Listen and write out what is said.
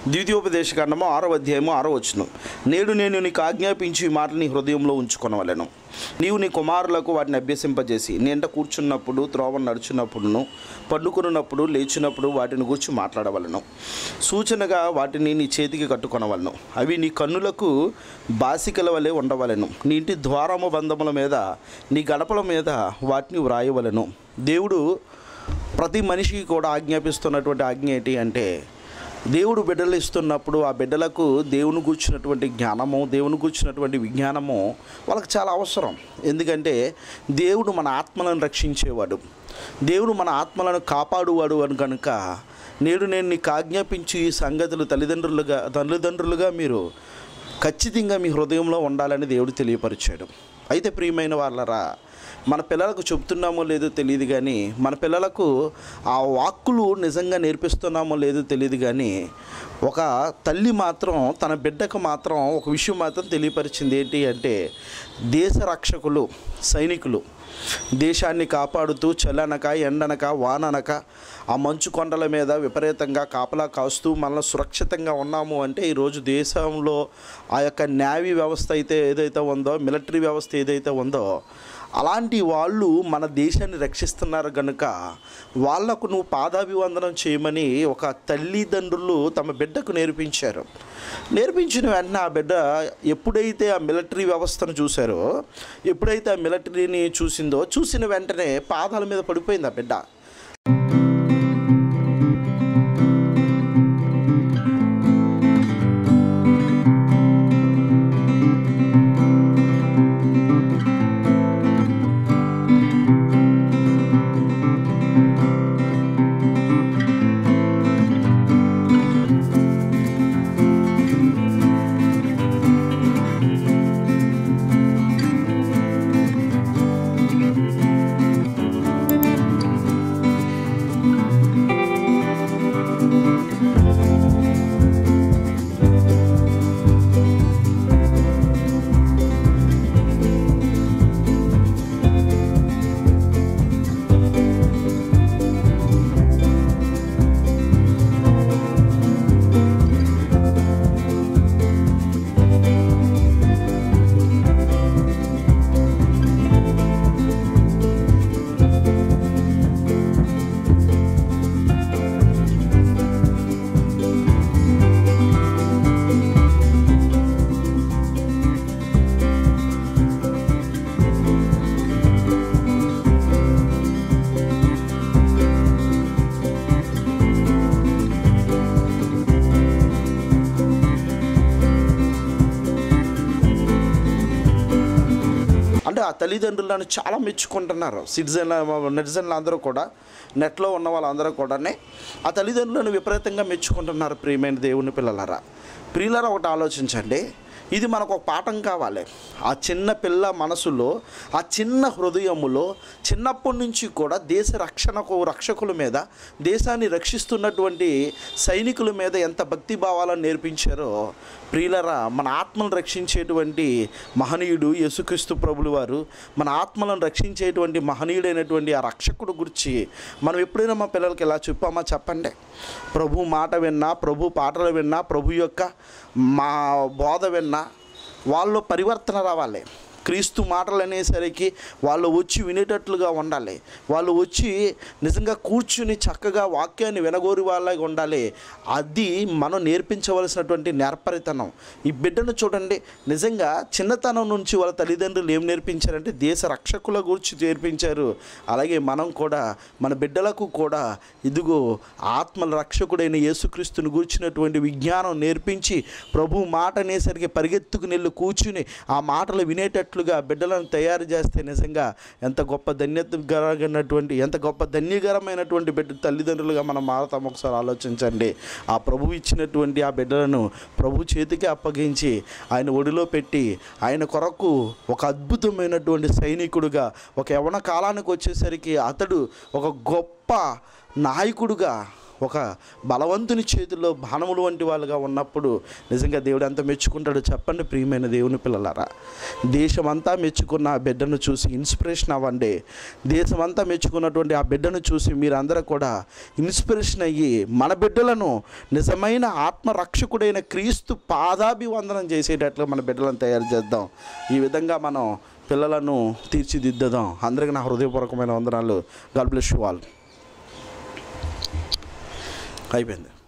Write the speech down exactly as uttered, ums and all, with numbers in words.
ద్వితీయోపదేశకాండము ఆరవ అధ్యాయము ఆరో వచనం. నేడు నేను నీకు ఆజ్ఞాపించి ఈ మాటలు నీ హృదయంలో ఉంచుకొనవలెను. నీవు నీ కుమారులకు వాటిని అభ్యసింపజేసి నేంట కూర్చున్నప్పుడు, త్రోవను నడుచున్నప్పుడును, పండుకున్నప్పుడు, లేచినప్పుడు వాటిని గూర్చి మాట్లాడవలను. సూచనగా వాటిని నీ చేతికి కట్టుకొనవలను. అవి నీ కన్నులకు బాసికల వలె ఉండవలెను. నీ ఇంటి ద్వారము బంధముల మీద, నీ గడపల మీద వాటిని వ్రాయవలను. దేవుడు ప్రతి మనిషికి కూడా ఆజ్ఞాపిస్తున్నటువంటి ఆజ్ఞ ఏంటి అంటే, దేవుడు బిడ్డలు ఇస్తున్నప్పుడు ఆ బిడ్డలకు దేవుని గూర్చినటువంటి జ్ఞానము, దేవుని గూర్చినటువంటి విజ్ఞానము వాళ్ళకి చాలా అవసరం. ఎందుకంటే దేవుడు మన ఆత్మలను రక్షించేవాడు, దేవుడు మన ఆత్మలను కాపాడువాడు అని కనుక నేడు నేను నీకు ఆజ్ఞాపించి ఈ సంగతులు తల్లిదండ్రులుగా తల్లిదండ్రులుగా మీరు ఖచ్చితంగా మీ హృదయంలో ఉండాలని దేవుడు తెలియపరిచాడు. అయితే ప్రియమైన వాళ్ళరా, మన పిల్లలకు చెప్తున్నామో లేదో తెలియదు కానీ, మన పిల్లలకు ఆ వాక్కులు నిజంగా నేర్పిస్తున్నామో లేదో తెలియదు కానీ, ఒక తల్లి మాత్రం తన బిడ్డకు మాత్రం ఒక విషయం మాత్రం తెలియపరిచింది. ఏంటి అంటే, దేశ రక్షకులు, సైనికులు దేశాన్ని కాపాడుతూ చల్లనక ఎండనక వాననక ఆ మంచు కొండల మీద విపరీతంగా కాపలా కాస్తూ మనల్ని సురక్షితంగా ఉన్నాము అంటే, ఈరోజు దేశంలో ఆ యొక్క నేవీ వ్యవస్థ అయితే ఏదైతే ఉందో, మిలిటరీ వ్యవస్థ ఏదైతే ఉందో, అలాంటి వాళ్ళు మన దేశాన్ని రక్షిస్తున్నారు కనుక వాళ్లకు నువ్వు పాదాభివందనం చేయమని ఒక తల్లిదండ్రులు తమ బిడ్డకు నేర్పించారు. నేర్పించిన వెంటనే ఆ బిడ్డ ఎప్పుడైతే ఆ మిలిటరీ వ్యవస్థను చూశారో, ఎప్పుడైతే ఆ మిలిటరీని చూసిందో, చూసిన వెంటనే పాదాల మీద పడిపోయింది ఆ బిడ్డ. అంటే ఆ తల్లిదండ్రులను చాలా మెచ్చుకుంటున్నారు సిటిజన్ నెటిజన్లు అందరూ కూడా, నెట్లో ఉన్న వాళ్ళందరూ కూడానే ఆ తల్లిదండ్రులను విపరీతంగా మెచ్చుకుంటున్నారు. ప్రియమైన దేవుని పిల్లలారా, ప్రియులారా, ఒకటి ఆలోచించండి. ఇది మనకు ఒక పాఠం కావాలి. ఆ చిన్న పిల్ల మనసులో, ఆ చిన్న హృదయములో చిన్నప్పటి నుంచి కూడా దేశ రక్షణకు రక్షకుల మీద, దేశాన్ని రక్షిస్తున్నటువంటి సైనికుల మీద ఎంత భక్తి భావాలను నేర్పించారో ప్రియులరా, మన ఆత్మలను రక్షించేటువంటి మహనీయుడు యేసుక్రీస్తు ప్రభులు వారు, మన ఆత్మలను రక్షించేటువంటి మహనీయుడైనటువంటి ఆ రక్షకుడు గురించి మనం ఎప్పుడైనా మా పిల్లలకి ఎలా చెప్పామా చెప్పండి? ప్రభు మాట విన్నా, ప్రభు పాటలు విన్నా, ప్రభు యొక్క మా బోధ విన్నా వాళ్ళు పరివర్తన రావాలి. క్రీస్తు మాటలు అనేసరికి వాళ్ళు వచ్చి వినేటట్లుగా ఉండాలి. వాళ్ళు వచ్చి నిజంగా కూర్చుని చక్కగా వాక్యాన్ని వినగోరి వాళ్ళగా ఉండాలి. అది మనం నేర్పించవలసినటువంటి నేర్పరితనం. ఈ బిడ్డను చూడండి, నిజంగా చిన్నతనం నుంచి వాళ్ళ తల్లిదండ్రులు ఏం నేర్పించారంటే దేశ రక్షకుల గురించి నేర్పించారు. అలాగే మనం కూడా మన బిడ్డలకు కూడా ఇదిగో ఆత్మల రక్షకుడైన యేసుక్రీస్తుని గురించినటువంటి విజ్ఞానం నేర్పించి, ప్రభు మాట అనేసరికి పరిగెత్తుకు నెల్లు కూర్చుని ఆ మాటలు వినేటట్టు బిడ్డలను తయారు చేస్తే నిజంగా ఎంత గొప్ప ధన్యతకరమైనటువంటి, ఎంత గొప్ప ధన్యకరమైనటువంటి బిడ్డ తల్లిదండ్రులుగా మనం మారతాం. ఒకసారి ఆలోచించండి. ఆ ప్రభు ఇచ్చినటువంటి ఆ బిడ్డలను ప్రభు చేతికి అప్పగించి ఆయన ఒడిలో పెట్టి ఆయన కొరకు ఒక అద్భుతమైనటువంటి సైనికుడుగా, ఒక యవ్వన కాలానికి వచ్చేసరికి అతడు ఒక గొప్ప నాయకుడుగా, ఒక బలవంతుని చేతుల్లో బాణములు వంటి వాళ్ళుగా ఉన్నప్పుడు నిజంగా దేవుడు ఎంత మెచ్చుకుంటాడో చెప్పండి ప్రియమైన దేవుని పిల్లలారా. దేశమంతా మెచ్చుకున్న ఆ బిడ్డను చూసి ఇన్స్పిరేషన్ అవ్వండి. దేశమంతా మెచ్చుకున్నటువంటి ఆ బిడ్డను చూసి మీరందరూ కూడా ఇన్స్పిరేషన్ అయ్యి మన బిడ్డలను నిజమైన ఆత్మరక్షకుడైన క్రీస్తు పాదాభివందనం చేసేటట్లు మన బిడ్డలను తయారు చేద్దాం. ఈ విధంగా మనం పిల్లలను తీర్చిదిద్దుదాం. అందరికీ నా హృదయపూర్వకమైన వందనాలు. God bless you all. అయిపోయింది.